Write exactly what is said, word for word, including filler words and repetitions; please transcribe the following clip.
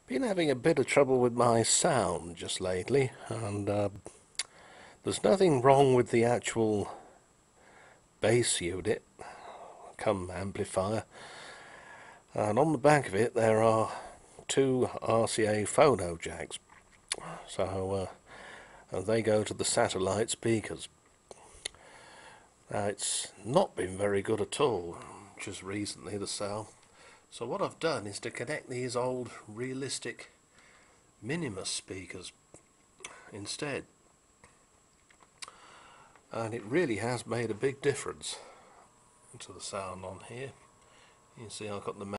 Been having a bit of trouble with my sound just lately, and uh, there's nothing wrong with the actual bass unit, come amplifier, and on the back of it there are two R C A phono jacks, so uh, they go to the satellite speakers. Now it's not been very good at all, just recently, the sound. So what I've done is to connect these old realistic Minimus speakers instead, and it really has made a big difference to the sound on here. You can see I've got the